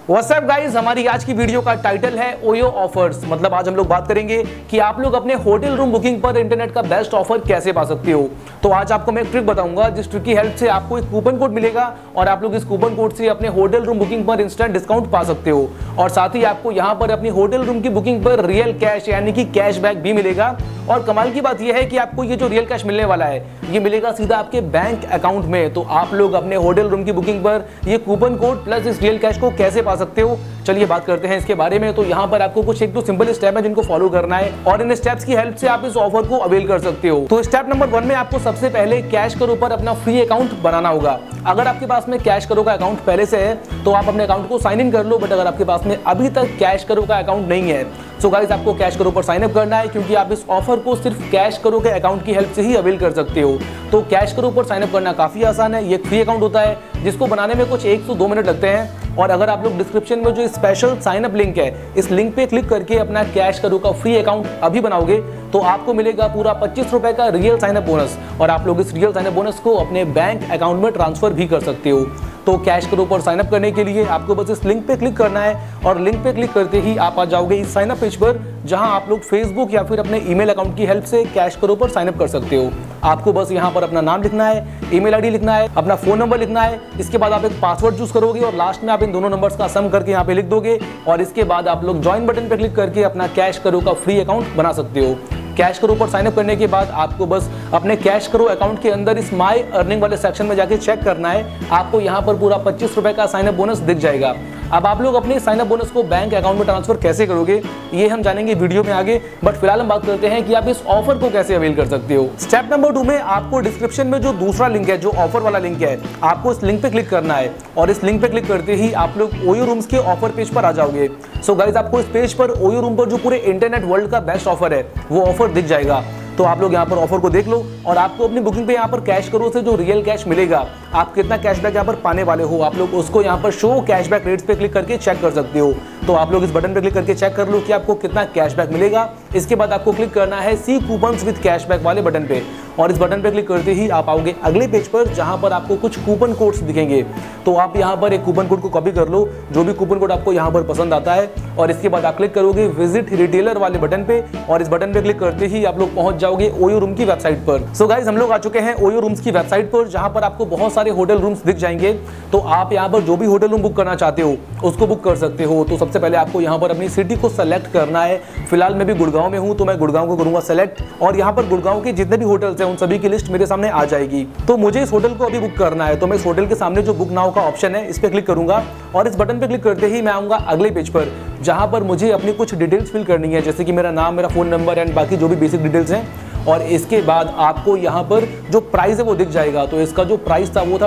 WhatsApp guys, हमारी आज की वीडियो का टाइटल है ओयो ऑफर्स। मतलब आज हम लोग बात करेंगे कि आप लोग अपने होटल रूम बुकिंग पर इंटरनेट का बेस्ट ऑफर कैसे पा सकते हो। तो आज आपको मैं एक ट्रिक बताऊंगा, जिस ट्रिक की हेल्प से आपको एक कूपन कोड मिलेगा और आप लोग इस कूपन कोड से अपने होटल रूम बुकिंग पर इंस्टेंट डिस्काउंट पा सकते हो। और साथ ही आपको यहाँ पर अपनी होटल रूम की बुकिंग पर रियल कैश यानी कि कैशबैक भी मिलेगा। और कमाल की बात यह है कि आपको ये जो रियल कैश मिलने वाला है ये मिलेगा सीधा आपके बैंक अकाउंट में। तो आप लोग अपने होटल रूम की बुकिंग पर ये कूपन कोड प्लस इस रियल कैश को कैसे पा सकते हो, चलिए बात करते हैं इसके बारे में। तो यहाँ पर आपको कुछ एक दो सिंपल स्टेप है जिनको फॉलो करना है और इन स्टेप्स की हेल्प से आप इस ऑफर को अवेल कर सकते हो। तो स्टेप नंबर 1 में आपको सबसे पहले कैश करो पर अपना फ्री अकाउंट बनाना होगा। अगर आपके पास में कैश करो का अकाउंट पहले से है तो आप अपने अकाउंट को साइन इन कर लो, बट अगर आपके पास में अभी तक कैश करो का अकाउंट नहीं है तो गाइस आपको कैश करो पर साइन अप करना है, क्योंकि आप इस ऑफर को सिर्फ कैश करो के अकाउंट की हेल्प से ही अवेल कर सकते हो। तो कैश करो पर साइन अप करना काफी आसान है। ये एक फ्री अकाउंट होता है जिसको बनाने में कुछ 1 से 2 मिनट लगते हैं। और अगर आप लोग डिस्क्रिप्शन में जो स्पेशल साइन अप लिंक है इस लिंक पे क्लिक करके अपना कैश करो का फ्री अकाउंट अभी बनाओगे तो आपको मिलेगा पूरा 25 रुपए का रियल साइन अप बोनस। और आप लोग इस रियल साइन अप बोनस को अपने बैंक अकाउंट में ट्रांसफर भी कर सकते हो। तो कैश करो पर साइन अप करने के लिए आपको बस इस लिंक पे क्लिक करना है और लिंक पे क्लिक करते ही आप आ जाओगे इस साइन अप पेज पर, जहां आप लोग फेसबुक या फिर अपने ईमेल अकाउंट की हेल्प से कैश करो पर साइन अप कर सकते हो। आपको बस यहां पर अपना नाम लिखना है, ईमेल आईडी लिखना है, अपना फोन नंबर लिखना है। इसके बाद आप एक पासवर्ड चूज करोगे और लास्ट में आप इन दोनों नंबर्स का सम करके यहाँ पे लिख दोगे। और इसके बाद आप लोग ज्वाइन बटन पे क्लिक करके अपना कैश करो का फ्री अकाउंट बना सकते हो। कैश करो पर साइन अप करने के बाद आपको बस अपने कैश करो अकाउंट के अंदर इस माय अर्निंग वाले सेक्शन में जाके चेक करना है। आपको यहाँ पर पूरा 25 रुपए का साइन अप बोनस दिख जाएगा। अब आप लोग अपने साइन अप बोनस को बैंक अकाउंट में ट्रांसफर कैसे करोगे ये हम जानेंगे वीडियो में आगे, बट फिलहाल हम बात करते हैं कि आप इस ऑफर को कैसे अवेल कर सकते हो। स्टेप नंबर 2 में आपको डिस्क्रिप्शन में जो दूसरा लिंक है, जो ऑफर वाला लिंक है, आपको इस लिंक पे क्लिक करना है और इस लिंक पे क्लिक करते ही आप लोग ओयो रूम्स के ऑफर पेज पर आ जाओगे। सो गाइस, आपको इस पेज पर ओयो रूम पर जो पूरे इंटरनेट वर्ल्ड का बेस्ट ऑफर है वो ऑफर दिख जाएगा। तो आप लोग यहाँ पर ऑफर को देख लो और आपको अपनी बुकिंग पे यहाँ पर कैश करो से जो रियल कैश मिलेगा, आप कितना कैशबैक यहाँ पर पाने वाले हो, आप लोग उसको यहाँ पर शो कैशबैक रेट्स पे क्लिक करके चेक कर सकते हो। तो आप लोग इस बटन पे क्लिक करके चेक कर लो कि आपको कितना कैशबैक मिलेगा। इसके बाद आपको क्लिक करना है सी कूपन्स विद कैशबैक वाले बटन पे और इस बटन पे क्लिक करते ही आप आओगे अगले पेज पर, जहां पर आपको कुछ कूपन कोड्स दिखेंगे। तो आप यहां पर एक कूपन कोड को कॉपी कर लो, जो भी कूपन कोड आपको यहां पर पसंद आता है, और इसके बाद आप क्लिक करोगे विजिट रिटेलर वाले बटन पे और इस बटन पे क्लिक करते ही आप लोग पहुंच जाओगे ओयो रूम की वेबसाइट पर। सो गाइस, हम लोग आ चुके हैं ओयो रूम्स की वेबसाइट पर, जहां पर आपको बहुत सारे होटल रूम्स दिख जाएंगे। तो आप यहां पर जो भी होटल रूम बुक करना चाहते हो उसको बुक कर सकते हो। तो सबसे पहले आपको यहां पर अपनी सिटी को सेलेक्ट करना है। फिलहाल मैं भी गुड़गांव में हूं तो मैं गुड़गांव को करूंगा सेलेक्ट, और यहां पर गुड़गांव के जितने भी होटल्स हैं उन सभी की लिस्ट मेरे सामने आ जाएगी। तो मुझे इस होटल को अभी बुक करना है, तो मैं इस होटल के सामने जो बुक नाउ का ऑप्शन है इस पे क्लिक करूंगा और इस बटन पे क्लिक करते ही मैं आऊंगा अगले पेज पर, जहां पर मुझे अपनी कुछ डिटेल्स फिल करनी है, जैसे कि मेरा नाम, मेरा फोन नंबर एंड बाकी जो भी बेसिक डिटेल्स हैं। और इसके बाद आपको यहाँ पर जो प्राइस है वो दिख जाएगा। तो इसका जो प्राइस था वो था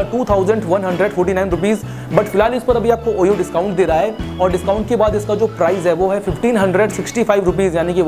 2149 रुपीज़, बट फिलहाल इस पर अभी आपको ओयो डिस्काउंट दे रहा है और डिस्काउंट के बाद इसका जो प्राइस है वो है 1565 रुपीज़, यानी कि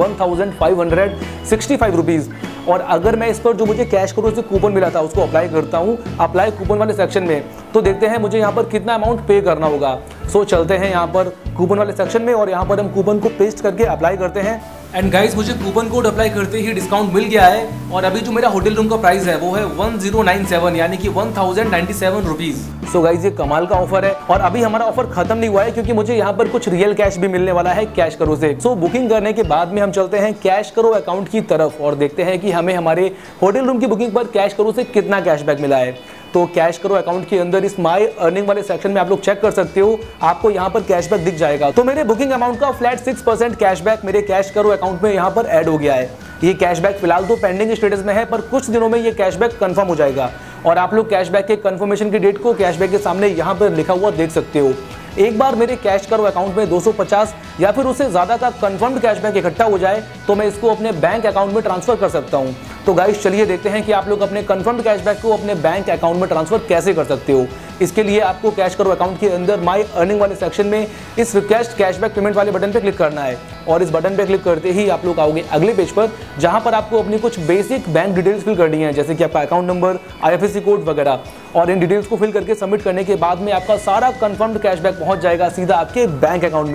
1565 रुपीज़। और अगर मैं इस पर जो मुझे कैश करो से कूपन मिला था उसको अप्लाई करता हूँ अप्लाई कूपन वाले सेक्शन में, तो देखते हैं मुझे यहाँ पर कितना अमाउंट पे करना होगा। सो चलते हैं यहाँ पर कूपन वाले सेक्शन में और यहाँ पर हम कूपन को पेस्ट करके अप्लाई करते हैं। एंड गाइस, मुझे कूपन कोड अप्लाई करते ही डिस्काउंट मिल गया है और अभी जो मेरा होटल रूम का प्राइस है वो है 1097 यानी कि 1097 रुपीज़। सो गाइस, ये कमाल का ऑफर है और अभी हमारा ऑफर खत्म नहीं हुआ है, क्योंकि मुझे यहाँ पर कुछ रियल कैश भी मिलने वाला है कैश करो से। सो बुकिंग करने के बाद में हम चलते हैं कैश करो अकाउंट की तरफ और देखते हैं कि हमें हमारे होटल रूम की बुकिंग पर कैश करो से कितना कैशबैक मिला है। तो कैश करो अकाउंट के अंदर इस माय अर्निंग वाले सेक्शन में आप लोग चेक कर सकते हो, आपको यहाँ पर कैशबैक दिख जाएगा। तो मेरे बुकिंग अमाउंट का फ्लैट 6% कैशबैक मेरे कैश करो अकाउंट में यहाँ पर ऐड हो गया है। ये कैशबैक फिलहाल तो पेंडिंग स्टेटस में है, पर कुछ दिनों में ये कैशबैक कंफर्म हो जाएगा और आप लोग कैशबैक के कंफर्मेशन की डेट को कैशबैक के सामने यहाँ पर लिखा हुआ देख सकते हो। एक बार मेरे कैश करो अकाउंट में 250 या फिर उससे ज़्यादा का कंफर्म्ड कैशबैक इकट्ठा हो जाए तो मैं इसको अपने बैंक अकाउंट में ट्रांसफर कर सकता हूँ। तो गाइस, चलिए देखते हैं कि आप लोग अपने कंफर्म्ड कैशबैक को अपने बैंक अकाउंट में ट्रांसफर कैसे कर सकते हो। इसके लिए आपको कैश करो अकाउंट के अंदर माय अर्निंग वाले सेक्शन में इस रिक्वेस्ट कैशबैक पेमेंट वाले बटन पे क्लिक करना है और इस बटन पे क्लिक करते ही आप लोग आओगे अगले पेज पर, जहां पर आपको अपनी कुछ बेसिक बैंक डिटेल्स फिल करनी है, जैसे कि आपका अकाउंट नंबर, IFSC कोड वगैरह। और इन डिटेल्स को फिल करके सबमिट करने के बाद में आपका सारा कंफर्म्ड कैशबैक पहुंच जाएगा सीधा आपके बैंक अकाउंट में।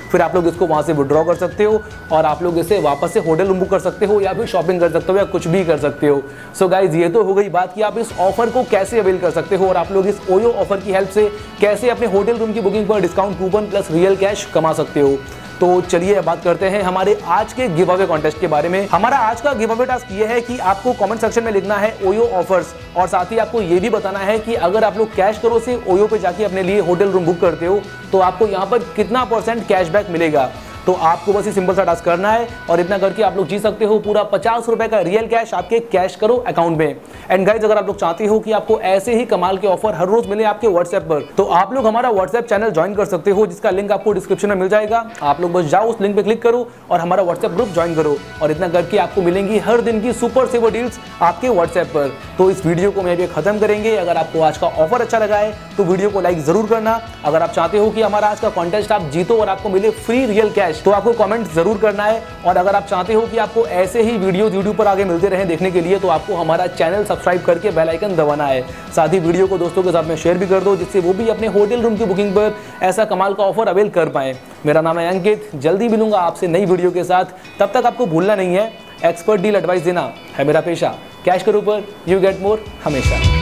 फिर आप लोग इसको वहाँ से विड्रॉ कर सकते हो और आप लोग इसे वापस से होटल रूम बुक कर सकते हो या फिर शॉपिंग कर सकते हो या कुछ भी कर सकते हो। सो गाइज ये तो हो गई बात कि आप इस ऑफर को कैसे अवेल कर सकते हो और आप लोग इस ओयो ऑफर की हेल्प से कैसे अपने होटल रूम की बुकिंग पर discount coupon plus real cash कमा सकते हो। तो चलिए बात करते हैं हमारे आज के गिव अवे कॉन्टेस्ट के बारे में। हमारा आज का गिव अवे टास्क ये है कि आपको कमेंट सेक्शन में लिखना है ओयो ऑफर्स और साथ ही आपको ये भी बताना है कि अगर आप लोग कैश करो से ओयो पे जाके अपने लिए होटल रूम बुक करते हो तो आपको यहाँ पर कितना % कैशबैक मिलेगा। तो आपको बस ये सिंपल सा टास्क करना है और इतना करके आप लोग जीत सकते हो पूरा 50 रुपए का रियल कैश आपके कैश करो अकाउंट में। एंड गाइज अगर आप लोग चाहते हो कि आपको ऐसे ही कमाल के ऑफर हर रोज मिले आपके व्हाट्सएप पर, तो आप लोग हमारा व्हाट्सएप चैनल ज्वाइन कर सकते हो जिसका लिंक आपको डिस्क्रिप्शन में मिल जाएगा। आप लोग बस जाओ उस लिंक पे क्लिक करो और हमारा व्हाट्सएप ग्रुप ज्वाइन करो और इतना करके आपको मिलेंगी हर दिन की सुपर सेवर डील्स आपके व्हाट्सएप पर। तो इस वीडियो को मैं खत्म करेंगे। अगर आपको आज का ऑफर अच्छा लगा है तो वीडियो को लाइक जरूर करना। अगर आप चाहते हो कि हमारा आज का कॉन्टेस्ट आप जीतो और आपको मिले फ्री रियल कैश तो आपको कमेंट जरूर करना है। और अगर आप चाहते हो कि आपको ऐसे ही वीडियो यूट्यूब पर आगे मिलते रहे देखने के लिए तो आपको हमारा चैनल सब्सक्राइब करके बेल आइकन दबाना है। साथ ही वीडियो को दोस्तों के साथ में शेयर भी कर दो जिससे वो भी अपने होटल रूम की बुकिंग पर ऐसा कमाल का ऑफर अवेल कर पाए। मेरा नाम है अंकित, जल्दी मिलूंगा आपसे नई वीडियो के साथ। तब तक आपको भूलना नहीं है एक्सपर्ट डील एडवाइस देना है मेरा पेशा। कैश करो पर यू गेट मोर हमेशा।